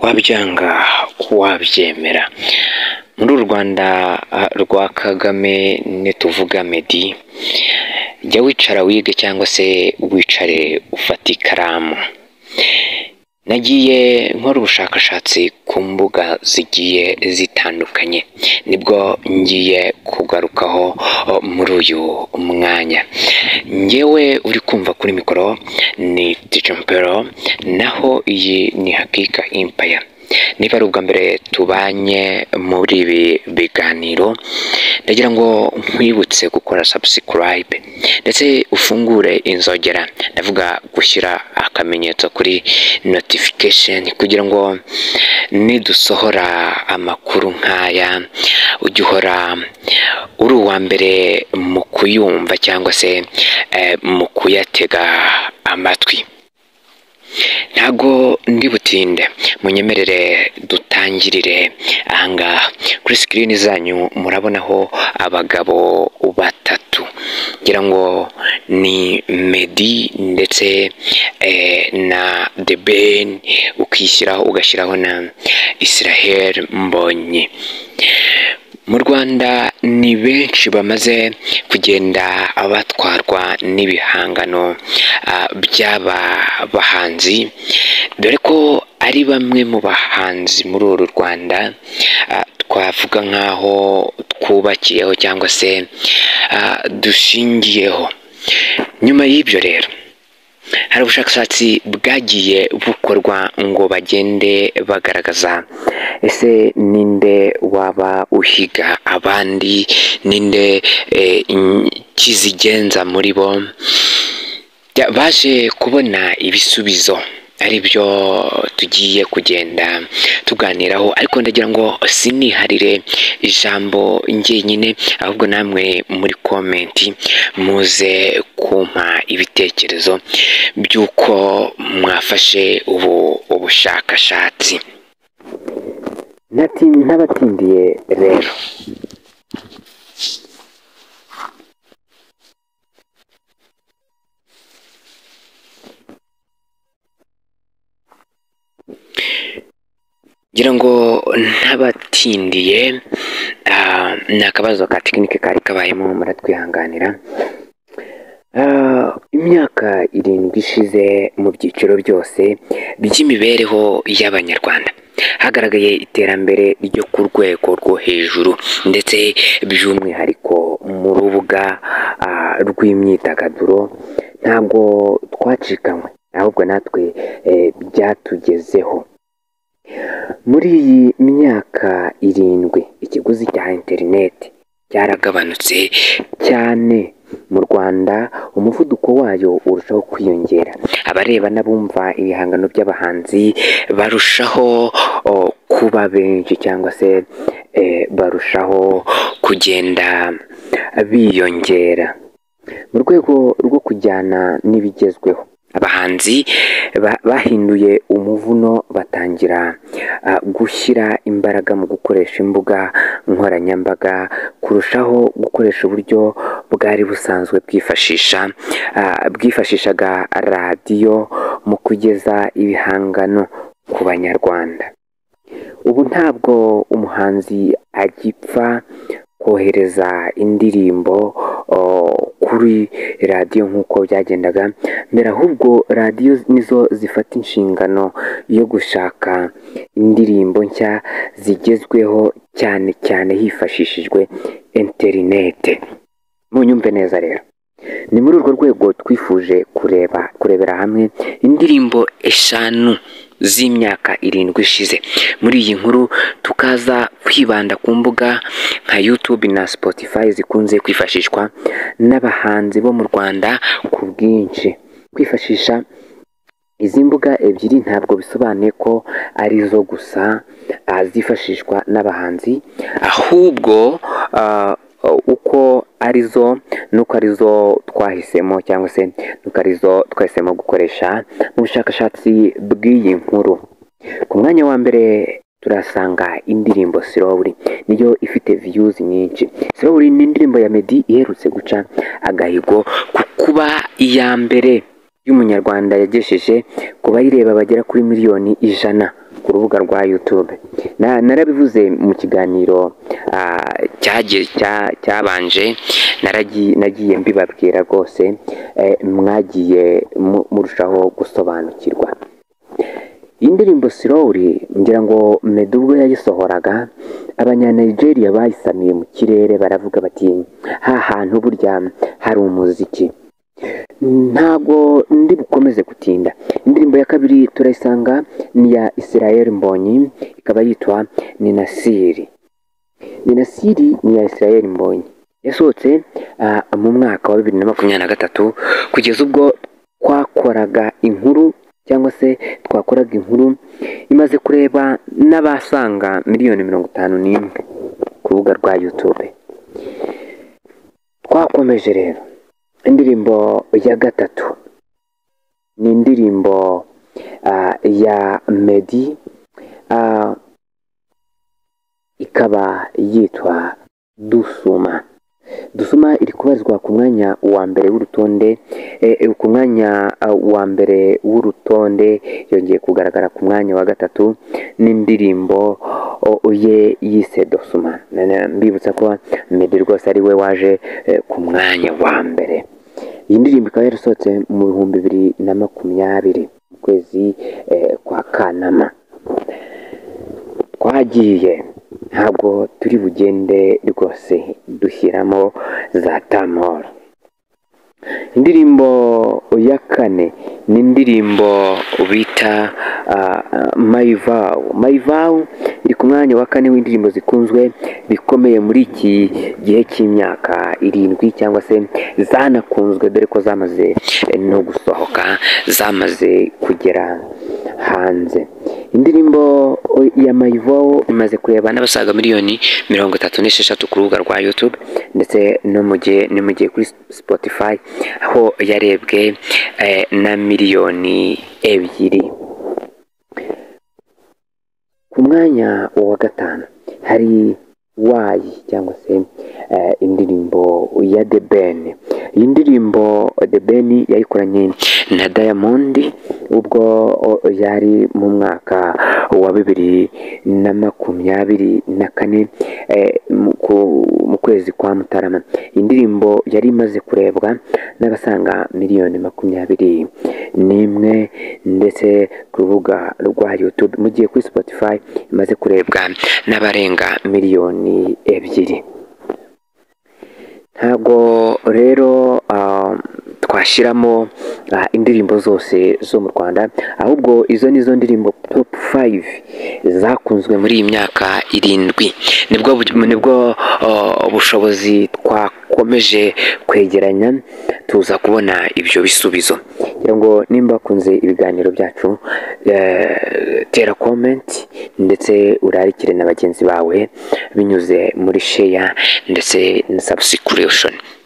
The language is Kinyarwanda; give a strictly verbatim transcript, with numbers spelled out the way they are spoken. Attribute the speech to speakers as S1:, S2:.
S1: wabyanga wabyemera. Muri Rwanda rwa Kagame nituvuga Meddy, jya wicara wige cyangwa se wicare ufata ikaramu. Nagiye nkora ubushakashatsi ku mbuga zigiye zitandukanye, nibwo ngiye kugarukaho muri uyu mwanya. Ngewe uri kumva kuri mikoro ni Tichompero, naho iyi ni Hakika Empire. Niba ari ubwa mbere tubanye muri ibi biganiro, ndagira ngo nkwibutse gukora subscribe ndetse ufungure inzogera, ndavuga gushyira akamenyetso kuri notification kugira ngo nidusohora amakuru nk'aya ujye uhora uri uwa mbere mu kuyumva cyangwa se eh, mu kuyatega amatwi. Ntago ndi butinde, munyemerere dutangirire ahangaha. Kuri screen zanyu murabonaho abagabo batatu, ngira ngo ni Meddy ndetse eh, na dore ukishyiraho ugashyiraho na Israel Mbonyi. Mu Rwanda ni benshi bamaze kugenda abatwarwa n'ibihangano by'aba bahanzi, dore ko ari bamwe mu bahanzi muri uru Rwanda twavuga nk'aho twubakiyeho cyangwa se dushingiyeho. Nyuma y'ibyo rero hari ubushakashatsi bwagiye bukorwa ngo bagende bagaragaza ese ninde waba uhiga abandi, ninde e, kizigenza muri bo. Baje kubona ibisubizo ari byo tugiye kugenda tuganiraho, ariko ndagira ngo siniharire ijambo njyenyine, ahubwo namwe muri komenti muze kumpa ibitekerezo by'uko mwafashe ubu ubushakashatsi. Nati n'abatindiye rero, ngira ngo ntabatindiye, ni akabazo ka tekinike kari kabayemo, muratwihanganira. Imyaka irindwi ishize mu byiciro byose by'imibereho y'Abanyarwanda hagaragaye iterambere ryo ku rwego rwo hejuru, ndetse by'umwihariko mu rubuga rw'imyidagaduro. Ntabwo twacikanywe, ahubwo natwe byatugezeho. Muri iyi myaka irindwi ikiguzi cya interineti cyaragabanutse cyane mu Rwanda, umuvuduko wayo urushaho kwiyongera. Abareba n'abumva ibihangano by'abahanzi barushaho kuba benshi cyangwa se e, barushaho kugenda biyongera. Mu rwego rwo kujyana n'ibigezweho, abahanzi bahinduye umuvuno, batangira uh, gushyira imbaraga mu gukoresha imbuga nkoranyambaga kurushaho gukoresha uburyo bwari busanzwe bwifashisha uh, bwifashishaga radiyo mu kugeza ibihangano ku Banyarwanda. Ubu ntabwo umuhanzi agipfa kohereza indirimbo uh, kuri radiyo nk'uko byagendaga mbere, ahubwo radiyo nizo zifata inshingano yo gushaka indirimbo nshya zigezweho, cyane cyane hifashishijwe interinete. Munyumve neza rero, ni muri urwo rwego twifuje kureba kurebera hamwe indirimbo eshanu z'imyaka irindwi ishize. Muri iyi nkuru tukaza kwibanda ku mbuga nka YouTube na Spotify zikunze kwifashishwa n'abahanzi bo mu Rwanda ku bwinshi. Kwifashisha izi mbuga ebyiri ntabwo bisobanuye ko ari zo gusa zifashishwa n'abahanzi, ahubwo uh, uko arizo nuko arizo twahisemo cyangwa se nuko arizo twahisemo gukoresha mu bushakashatsi bw'iyi nkuru. Ku mwanya wa mbere turasanga indirimbo Slowly, niyo ifite views nyinshi. Slowly ni indirimbo ya Meddy iherutse guca agahigo ku kuba iya mbere y'umunyarwanda yagesheje ku bayireba bagera kuri miliyoni ijana ku rubuga rwa YouTube. Na narabivuze mu kiganiro cyagiye cyabanje, naragiye nagiye mbibabwira rwose, mwagiye murushaho gusobanukirwa. Indirimbo Slowly ngira ngo Meddy ubwo yayisohoraga, abanya-Nigeria bayisamiye mu kirere baravuga bati ha hantu burya hari umuziki. Ntabwo ndi bukomeze gutinda. Indirimbo ya kabiri turayisanga ni ya Israel Mbonyi, ikaba yitwa ni Nasiri. Ni Nasiri ni ya Israel Mbonyi, yasohotse uh, mu mwaka wa bibiri na makumyabiri na gatatu, kugeza ubwo twakoraga inkuru cyangwa se twakoraga inkuru imaze kureba n'abasanga miliyoni mirongo itanu n'imwe ku rubuga rwa YouTube. Twakomeje rero. Indirimbo ya gatatu ni indirimbo uh, ya Meddy, uh, ikaba yitwa Dusuma. Dusuma iri kubarizwa ku mwanya wa mbere w'urutonde, eh, ku mwanya uh, wa mbere w'urutonde, yongeye kugaragara ku mwanya wa gatatu n'indirimbo ye yise Dusuma. Mbibutsa ko Meddy rwose ari we waje eh, ku mwanya wa mbere. Iyi ndirimbo ikaba yarasohotse mu bihumbi bibiri na makumyabiri mu kwezi eh, kwa Kanama. Twagiye ntabwo turi bugende rwose dushyiramo za tamoro. Indirimbo ya kane ni indirimbo bita uh, My Vow. My Vow iri ku mwanya wa kane w'indirimbo zikunzwe bikomeye muri iki gihe cy'imyaka irindwi, cyangwa se zanakunzwe dore ko zamaze no gusohoka, zamaze kugera hanze. Indirimbo ya My Vow imaze kureba n'abasaga miliyoni mirongo itatu n'esheshatu ku rubuga rwa YouTube, ndetse no mu gihe ni mu gihe kuri Spotify aho yarebwe eh, na miliyoni ebyiri. Ku mwanya wa gatanu hari wayi cyangwa se uh, indirimbo ya The Ben. Iyi ndirimbo The Ben yayikoranye na Diamond ubwo yari mu mwaka wa bibiri na makumyabiri na kane eh, mu kwezi kwa Mutarama. Indirimbo yari imaze kurebwa n'abasanga miliyoni makumyabiri n'imwe, ndetse ku rubuga rwa YouTube mu gihe kuri Spotify imaze kurebwa n'abarenga miliyoni ebyiri. Ntabwo rero uh, twashiramo uh, indirimbo zose zo mu Rwanda, ahubwo izo nizo ndirimbo top five zakunzwe muri iyi myaka irindwi. Nibwo nibwo uh, ubushobozi twakomeje kwegeranya tuza kubona ibyo bisubizo. Kugira ngo nimba kunze ibiganiro byacu, uh, tera comment ndetse urarikire na bagenzi bawe binyuze muri share ndetse na subscription.